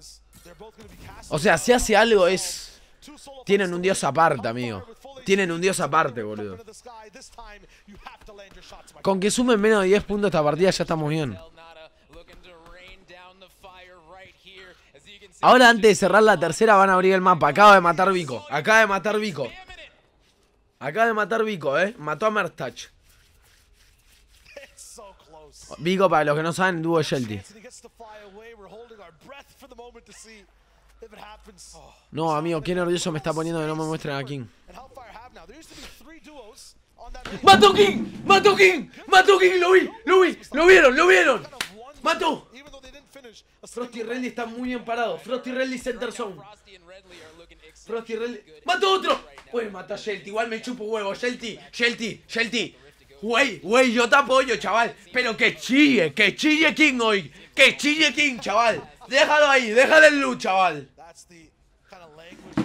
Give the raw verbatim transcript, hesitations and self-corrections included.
O sea, si hace algo es... Tienen un dios aparte, amigo. Tienen un dios aparte, boludo. Con que sumen menos de diez puntos esta partida ya estamos bien. Ahora, antes de cerrar la tercera, van a abrir el mapa. Acaba de matar Vico. Acaba de matar Vico. Acaba de matar Vico, eh. Mató a Mertach. Vico, para los que no saben, dúo Shelty. No, amigo, qué nervioso me está poniendo que no me muestren a King. ¡Mató King! ¡Mató King! ¡Mató King! ¡Lo vi! ¡Lo vi! ¡Lo vieron! ¡Lo vieron! ¡Mató! Frosty y Redley están muy bien parados. Frosty y Redley center zone. Frosty y Redley... ¡Mató otro! Puedes matar a Shelty. Igual me chupo huevo. Shelty, Shelty, Shelty. Güey, güey, yo te apoyo, chaval. Pero que chille, que chille King hoy. Que chille King, chaval. Déjalo ahí, déjale el loot, chaval.